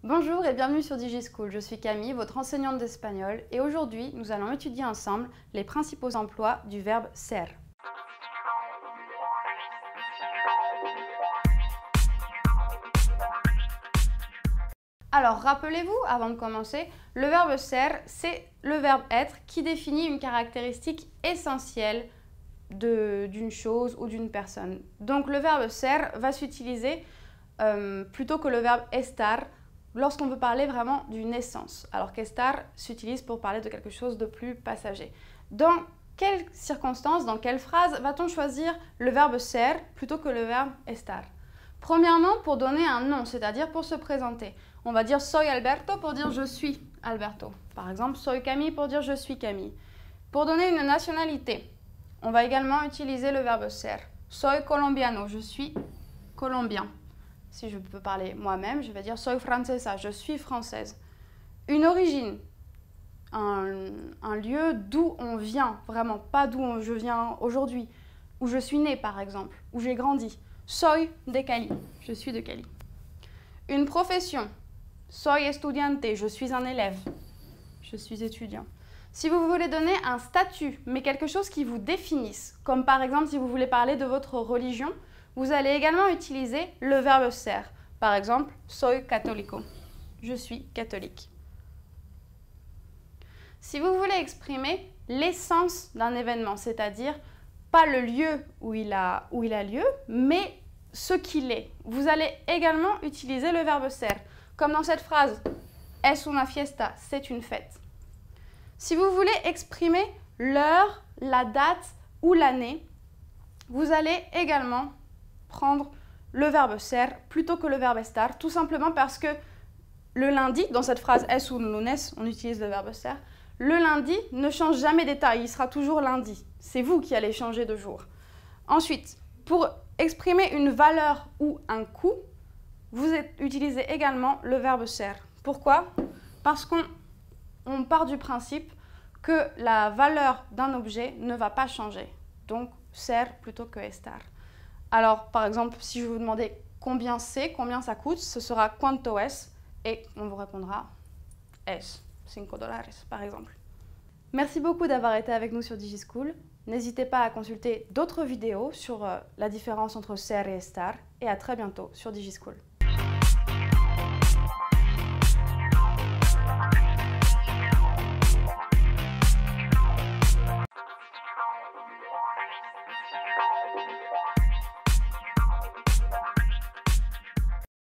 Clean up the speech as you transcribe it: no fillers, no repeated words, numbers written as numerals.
Bonjour et bienvenue sur DigiSchool, je suis Camille, votre enseignante d'espagnol et aujourd'hui nous allons étudier ensemble les principaux emplois du verbe ser. Alors rappelez-vous, avant de commencer, le verbe ser, c'est le verbe être qui définit une caractéristique essentielle d'une chose ou d'une personne. Donc le verbe ser va s'utiliser plutôt que le verbe estar lorsqu'on veut parler vraiment d'une essence, alors qu'estar s'utilise pour parler de quelque chose de plus passager. Dans quelles circonstances, dans quelle phrase va-t-on choisir le verbe ser plutôt que le verbe estar? Premièrement, pour donner un nom, c'est-à-dire pour se présenter. On va dire soy Alberto pour dire je suis Alberto. Par exemple, soy Camille pour dire je suis Camille. Pour donner une nationalité, on va également utiliser le verbe ser. Soy colombiano, je suis colombien. Si je peux parler moi-même, je vais dire soy francesa, je suis française. Une origine, un lieu d'où on vient, vraiment, pas d'où je viens aujourd'hui, où je suis née par exemple, où j'ai grandi. Soy de Cali, je suis de Cali. Une profession, soy estudiante, je suis un élève, je suis étudiant. Si vous voulez donner un statut, mais quelque chose qui vous définisse, comme par exemple si vous voulez parler de votre religion, vous allez également utiliser le verbe ser. Par exemple, soy católico, je suis catholique. Si vous voulez exprimer l'essence d'un événement, c'est-à-dire pas le lieu où il a lieu, mais ce qu'il est, vous allez également utiliser le verbe ser. Comme dans cette phrase, es una fiesta, c'est une fête. Si vous voulez exprimer l'heure, la date ou l'année, vous allez également prendre le verbe ser plutôt que le verbe estar, tout simplement parce que le lundi, dans cette phrase es un lunes, on utilise le verbe ser, le lundi ne change jamais d'état, il sera toujours lundi. C'est vous qui allez changer de jour. Ensuite, pour exprimer une valeur ou un coût, vous utilisez également le verbe ser. Pourquoi? Parce qu'on part du principe que la valeur d'un objet ne va pas changer. Donc, ser plutôt que estar. Alors, par exemple, si je vous demandais combien c'est, combien ça coûte, ce sera cuánto es, et on vous répondra es, $5, par exemple. Merci beaucoup d'avoir été avec nous sur DigiSchool. N'hésitez pas à consulter d'autres vidéos sur la différence entre ser et estar, et à très bientôt sur DigiSchool.